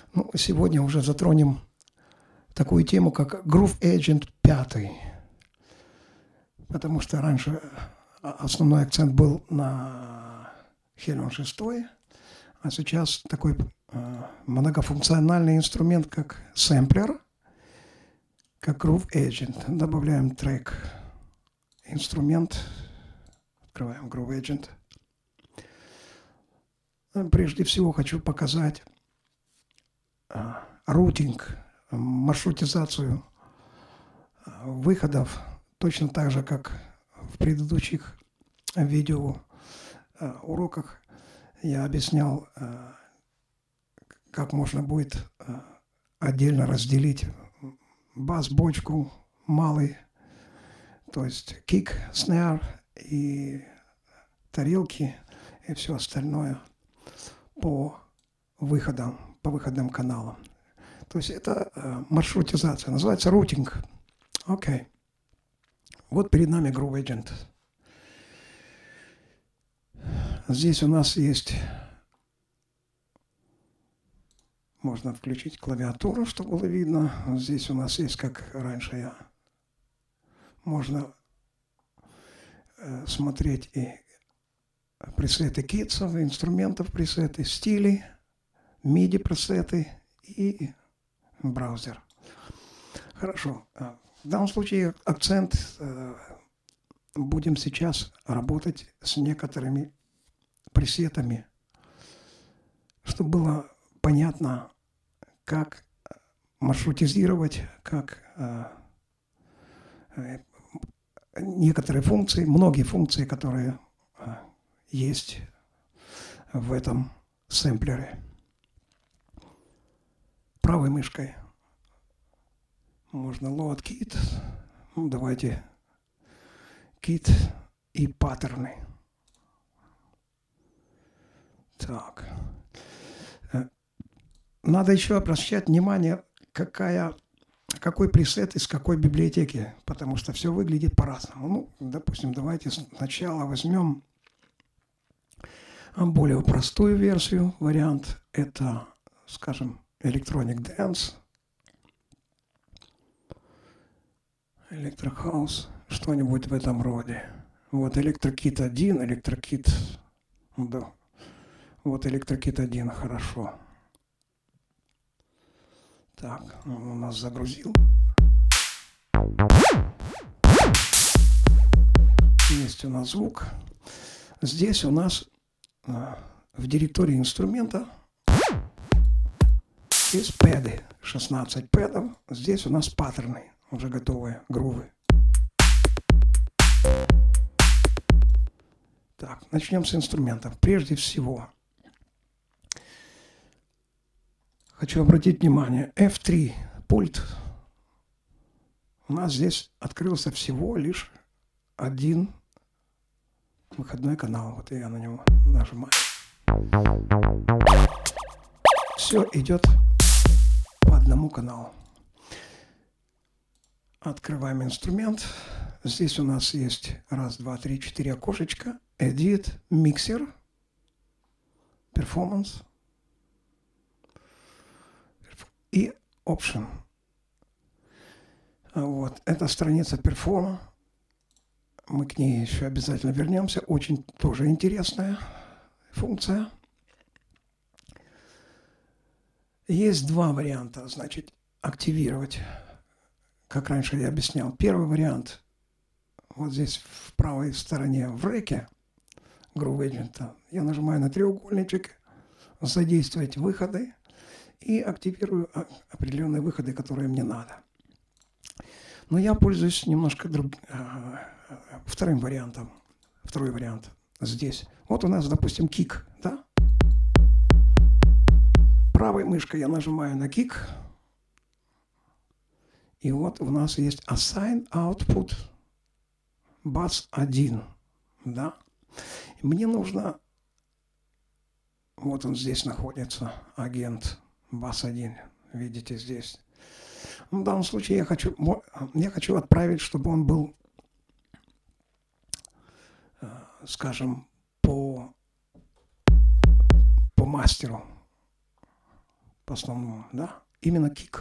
Ну, сегодня уже затронем такую тему, как Groove Agent 5. Потому что раньше основной акцент был на Helium 6, а сейчас такой многофункциональный инструмент, как сэмплер, как Groove Agent. Добавляем трек, инструмент, открываем Groove Agent. Прежде всего хочу показать рутинг, маршрутизацию выходов, точно так же, как в предыдущих видео уроках я объяснял, как можно будет отдельно разделить бас-бочку, малый, то есть кик, снэр и тарелки и все остальное по выходным каналам. То есть это маршрутизация, называется рутинг. Окей. Вот перед нами Groove Agent. Здесь у нас есть, можно включить клавиатуру, чтобы было видно. Здесь у нас есть, как раньше можно смотреть и пресеты китсов, инструментов, пресеты, стилей, MIDI пресеты и браузер. Хорошо. В данном случае акцент будем сейчас работать с некоторыми пресетами, чтобы было понятно, как маршрутизировать, как некоторые функции, многие функции, которые есть в этом сэмплере. Правой мышкой можно load kit, ну, давайте kit и паттерны. Так. Надо еще обращать внимание, какой пресет из какой библиотеки, потому что все выглядит по-разному. Ну, допустим, давайте сначала возьмем более простую версию, вариант. Это, скажем, Electronic Dance, Electro House, что-нибудь в этом роде. Вот ElectroKit 1, ElectroKit, да. Вот ElectroKit 1, хорошо. Так, он у нас загрузил. Есть у нас звук. Здесь у нас в директории инструмента есть пэды, 16 пэдов. Здесь у нас паттерны, уже готовые, грувы. Так, начнем с инструментов. Прежде всего, хочу обратить внимание, F3 пульт, у нас здесь открылся всего лишь один выходной канал. Вот я на него нажимаю. Все идет по одному каналу. Открываем инструмент. Здесь у нас есть 1, 2, 3, 4 окошечка. Edit, Mixer, Performance и Option. Вот. Это страница Perform. Мы к ней еще обязательно вернемся. Очень тоже интересная функция. Есть два варианта, значит, активировать. Как раньше я объяснял. Первый вариант. Вот здесь в правой стороне в реке Groove Agent. Я нажимаю на треугольничек, задействовать выходы и активирую определенные выходы, которые мне надо. Но я пользуюсь немножко вторым вариантом. Второй вариант здесь. Вот у нас, допустим, кик, да? Правой мышкой я нажимаю на кик. И вот у нас есть Assign Output Bass 1, да? И мне нужно, вот он здесь находится, агент Bass 1, видите здесь. В данном случае я хочу отправить, чтобы он был, скажем, по мастеру. по основному, да? Именно кик.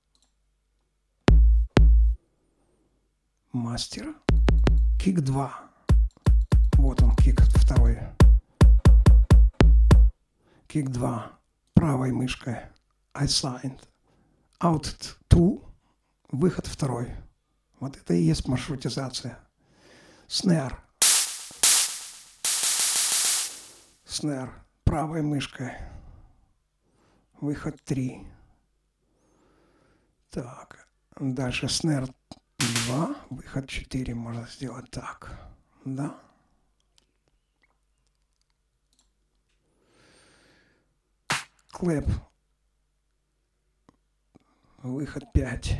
Мастер. Кик 2. Вот он, кик второй. Кик 2. Правой мышкой. Assigned. Out 2. Выход второй. Вот это и есть маршрутизация. Снэр. Снэр. Правой мышкой. Выход 3. Так. Дальше снэр 2. Выход 4. Можно сделать так. Да. Клэп. Выход 5.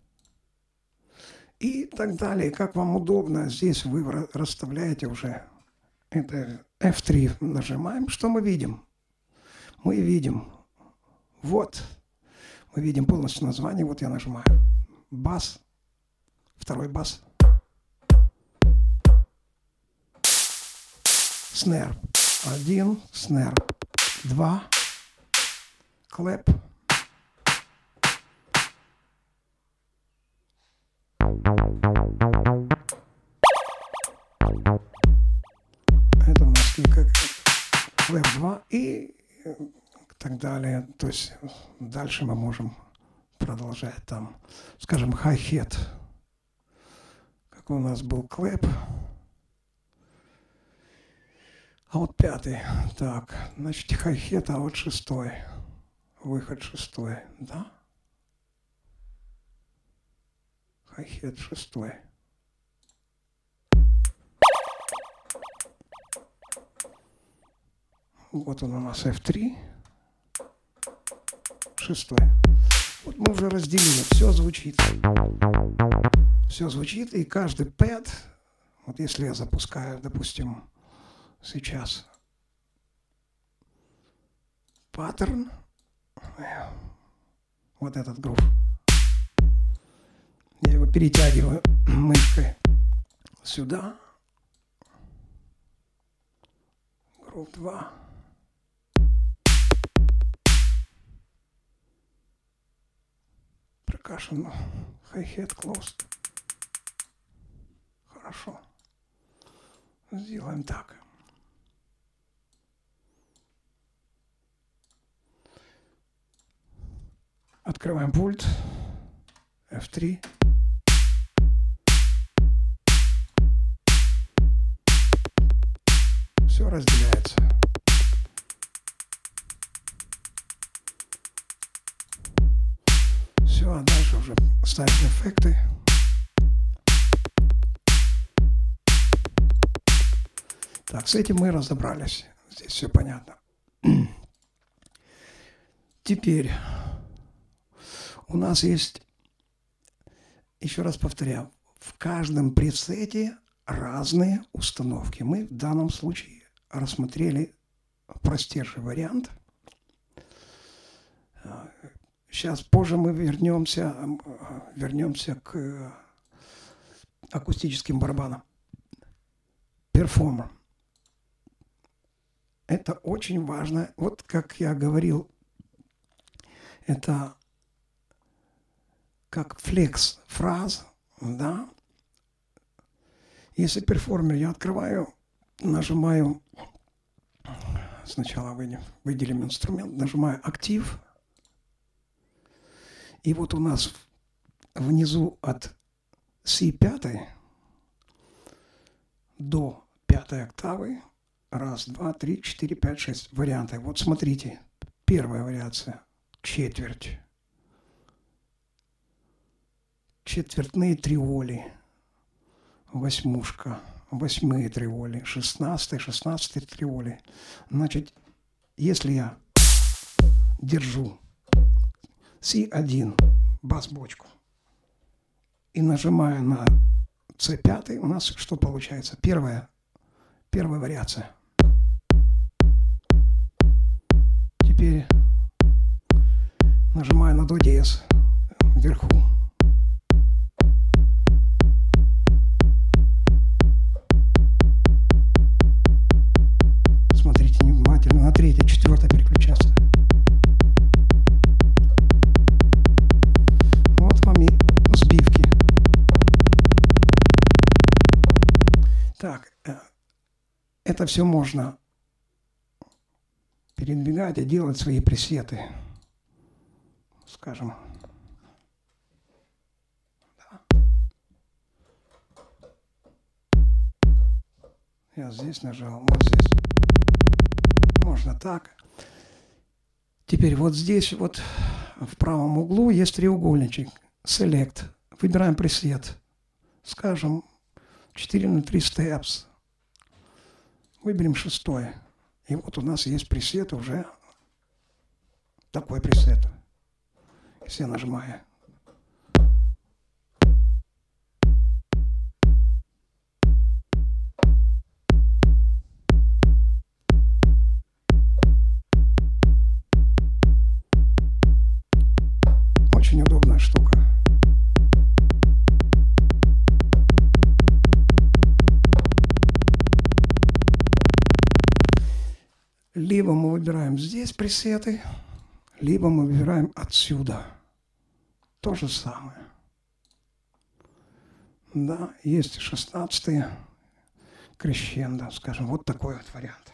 И так далее. Как вам удобно. Здесь вы расставляете уже. Это F3 нажимаем. Что мы видим? Мы видим. Вот. Мы видим полностью название. Вот я нажимаю. Бас. Второй бас. Снэр. 1. Снэр. 2. Клэп. Это у нас клэп 2 и так далее. То есть дальше мы можем продолжать там, скажем, хай-хет. Как у нас был клэп. А вот 5. Так, значит, хай-хет, а вот 6. Выход 6, да? Хай-хет 6. Вот он у нас F3. 6. Вот мы уже разделили. Все звучит. Все звучит, и каждый пэд, вот если я запускаю, допустим, сейчас паттерн, вот этот грув, я его перетягиваю мышкой сюда, грув 2, прокашен, hi-hat closed. Хорошо. Сделаем так. Открываем пульт. F3. Все разделяется. Все, а дальше уже ставим эффекты. Так, с этим мы разобрались. Здесь все понятно. Теперь у нас есть, еще раз повторяю, в каждом пресете разные установки. Мы в данном случае рассмотрели простейший вариант. Сейчас позже мы вернемся к акустическим барабанам. Перформер. Это очень важно. Вот как я говорил, это как флекс-фраза, да. Если перформер я открываю, нажимаю, сначала выделим инструмент, нажимаю актив, и вот у нас внизу от C5 до 5 октавы, 1, 2, 3, 4, 5, 6 варианты. Вот смотрите, первая вариация, четверть. Четвертные триоли, восьмушка, восьмые триоли, 16 триоли. Значит, если я держу C1, бас-бочку, и нажимаю на C5, у нас что получается? Первая вариация. Теперь нажимаю на до диез вверху. Смотрите внимательно, на третье, четвертое переключаться. это все можно передвигать и делать свои пресеты. Скажем. Я здесь нажал, вот здесь. Можно так. Теперь вот здесь, вот в правом углу есть треугольничек. Select. Выбираем пресет. Скажем, 4:3 steps. Выберем 6. И вот у нас есть пресет уже. Такой пресет. Если я нажимаю. Очень удобная штука. Либо мы выбираем здесь пресеты, либо мы выбираем отсюда. То же самое. Да, есть 16-е крещендо, скажем, вот такой вот вариант.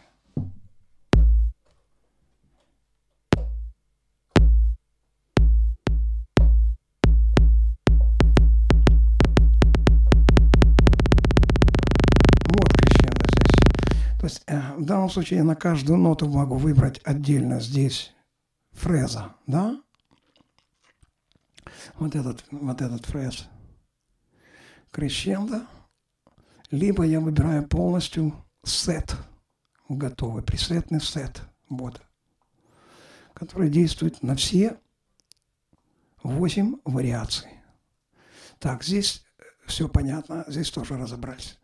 Вот крещендо здесь. То есть в данном случае я на каждую ноту могу выбрать отдельно здесь фреза, да? Вот этот фрез. Крещендо. Либо я выбираю полностью сет, готовый пресетный сет, вот, который действует на все 8 вариаций. Так, здесь все понятно, здесь тоже разобрались.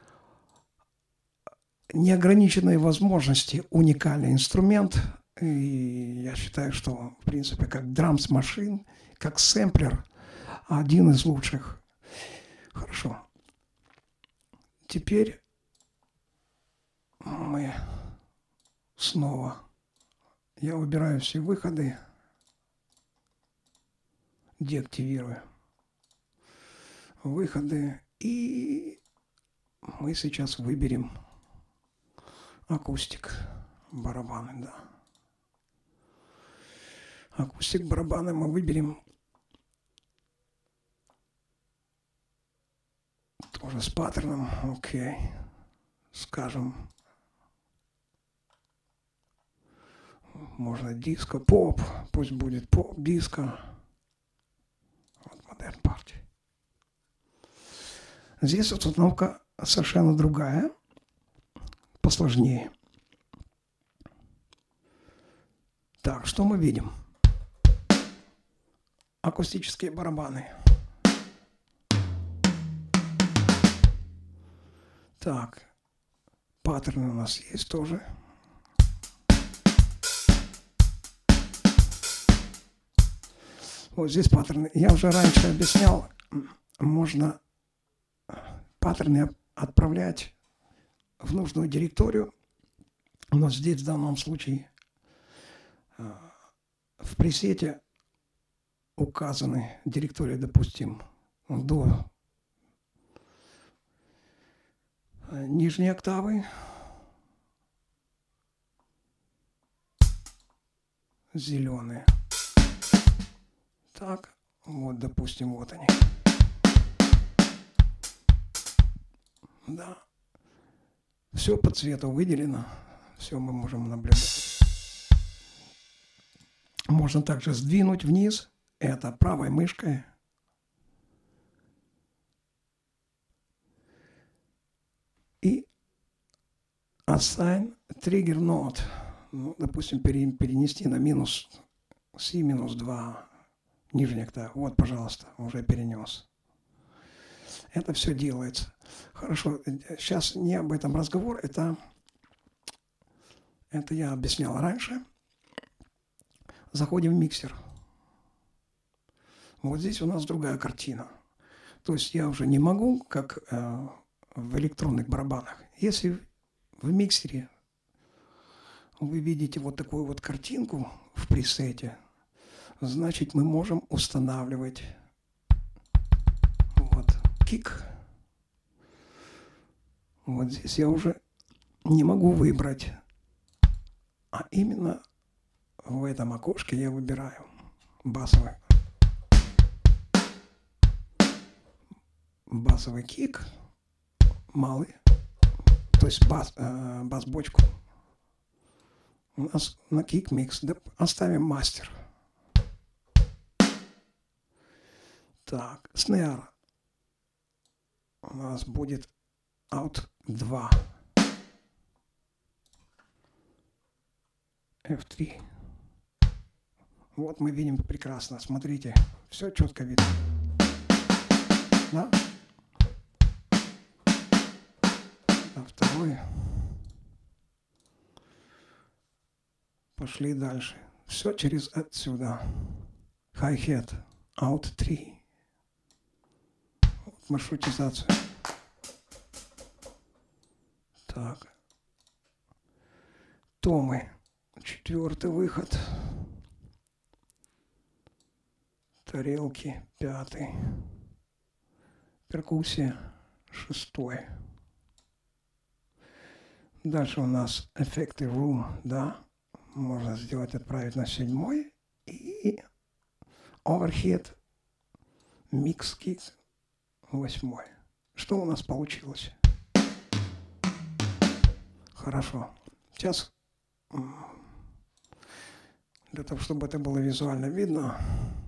Неограниченные возможности, уникальный инструмент. И я считаю, что, в принципе, как драмс-машин, как сэмплер, один из лучших. Хорошо. Теперь мы снова, я выбираю все выходы, деактивирую выходы, и мы сейчас выберем акустик барабаны, да. Акустик барабаны мы выберем тоже с паттерном, окей, скажем, можно диско, поп, пусть будет поп, диско, вот модерн парти. Здесь установка совершенно другая, посложнее. Так, что мы видим? Акустические барабаны. Так, паттерны у нас есть тоже. Вот здесь паттерны. Я уже раньше объяснял, можно паттерны отправлять в нужную директорию, но здесь в данном случае в пресете указаны директории, допустим, до нижней октавы, зеленые. Так, вот, допустим, вот они. Да. Все по цвету выделено, все мы можем наблюдать. Можно также сдвинуть вниз, это правой мышкой. И assign trigger node, ну, допустим, перенести на минус си минус 2 нижняя октава. Вот, пожалуйста, уже перенес. Это все делается. Хорошо, сейчас не об этом разговор, это я объяснял раньше. Заходим в миксер. Вот здесь у нас другая картина. То есть я уже не могу, как в электронных барабанах. Если в миксере вы видите вот такую вот картинку в пресете, значит, мы можем устанавливать вот кик. Вот здесь я уже не могу выбрать, а именно в этом окошке я выбираю басовый кик, малый, то есть бас-бочку. У нас на кик-микс. Да, оставим мастер. Так, снэр. У нас будет out 2. F3. Вот мы видим прекрасно. Смотрите, все четко видно. Да? А второй. Пошли дальше. Все через отсюда. Hi-hat. Out 3. Вот маршрутизацию. Так. Томы. 4-й выход. Тарелки. 5-й. Перкуссия. 6-й. Дальше у нас эффекты room, да. Можно сделать, отправить на 7-й. И overhead, mix kit 8-й. Что у нас получилось? Хорошо. Сейчас, для того, чтобы это было визуально видно,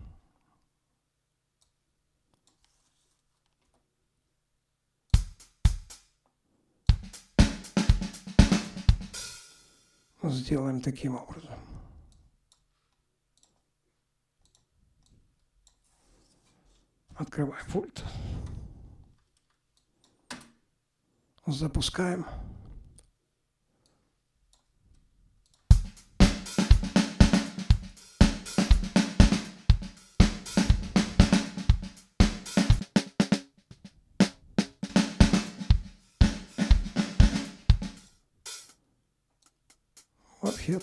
сделаем таким образом. Открываем пульт. Запускаем. Overhead.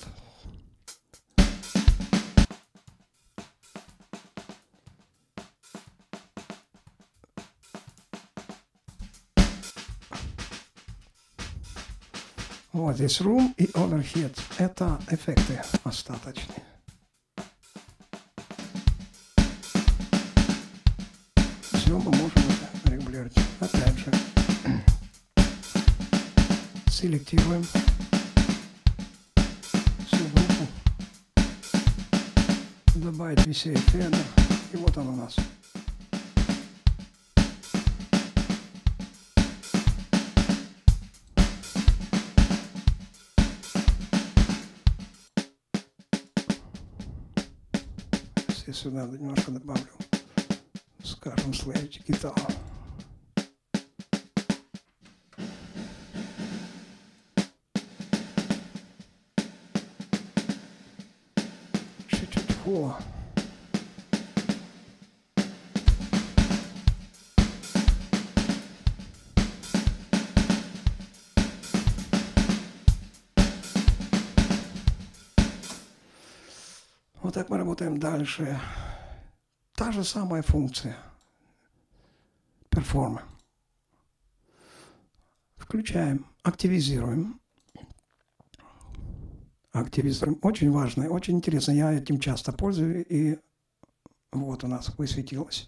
Вот здесь room и overhead. Это эффекты остаточные. Все мы можем это регулировать. Опять же, селектируем всю группу. Добавить VCA федер. И вот он у нас. Сюда немножко добавлю, скажем, слэш гитару. Чуть-чуть фола. Вот так мы работаем дальше. Та же самая функция. Perform. Включаем, активизируем. Активизируем. Очень важно, очень интересно. Я этим часто пользуюсь. И вот у нас высветилось.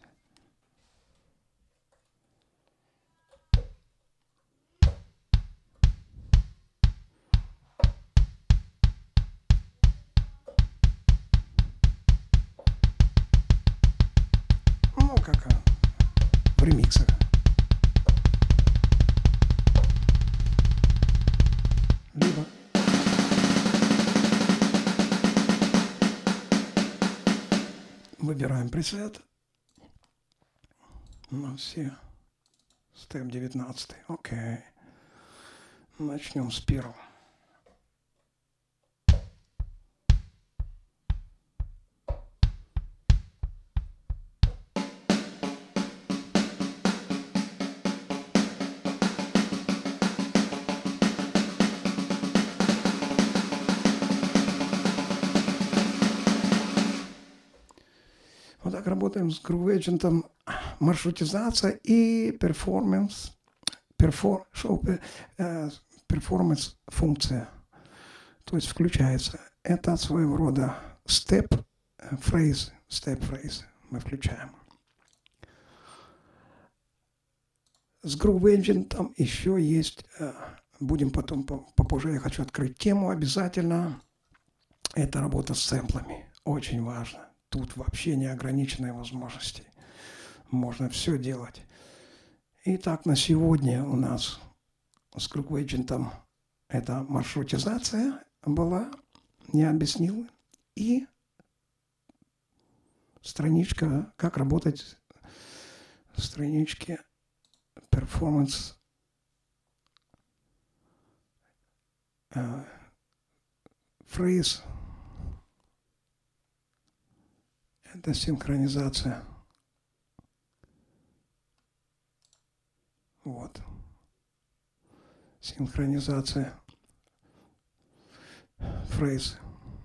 Ну, как в ремиксах. Либо выбираем пресет. Ну, все. Степ 19. Окей. Начнем с первого. Вот так работаем с Groove Agent, маршрутизация и перформанс, performance функция, то есть включается. Это своего рода step phrase мы включаем. С Groove Engine там еще есть, будем потом попозже, я хочу открыть тему обязательно. Это работа с сэмплами, очень важно. Тут вообще неограниченные возможности. Можно все делать. Итак, на сегодня у нас с Groove Engine это маршрутизация была, я объяснил, и страничка, как работать в страничке performance phrase. Это синхронизация. Вот. Синхронизация фрейз.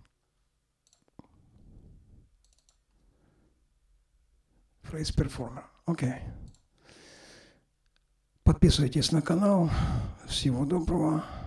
Фрейз перформер. Окей. Подписывайтесь на канал. Всего доброго.